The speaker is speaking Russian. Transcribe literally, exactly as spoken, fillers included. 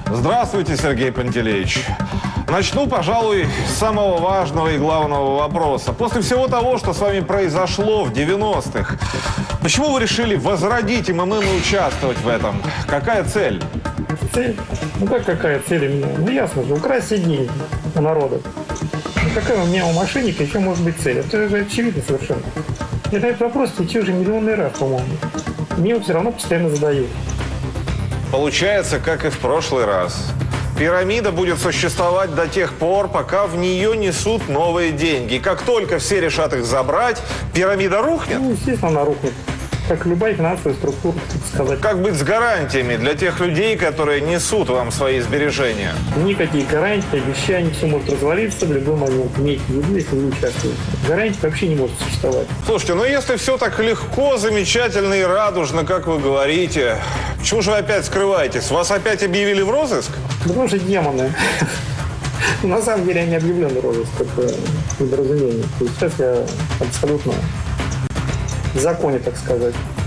Здравствуйте, Сергей Пантелеич. Начну, пожалуй, с самого важного и главного вопроса. После всего того, что с вами произошло в девяностых, почему вы решили возродить МММ и участвовать в этом? Какая цель? Цель? Ну как какая цель у меня? Ну ясно же, украсть все деньги у народа. Ну какая у меня у мошенника еще может быть цель? Это же очевидно совершенно. Я на этот вопрос отвечу уже миллионный раз, по-моему. Мне его все равно постоянно задают. Получается, как и в прошлый раз. Пирамида будет существовать до тех пор, пока в нее несут новые деньги. Как только все решат их забрать, пирамида рухнет? Ну, естественно, она рухнет. Как любая финансовая структура, так сказать. Как быть с гарантиями для тех людей, которые несут вам свои сбережения? Никакие гарантии, обещания, все может развалиться в любой момент. Имейте в виду, если вы участвуете. Гарантий вообще не может существовать. Слушайте, ну если все так легко, замечательно и радужно, как вы говорите, почему же вы опять скрываетесь? Вас опять объявили в розыск? Потому что демоны. На самом деле я не объявлен в розыск, как недоразумение. Сейчас я абсолютно в законе, так сказать.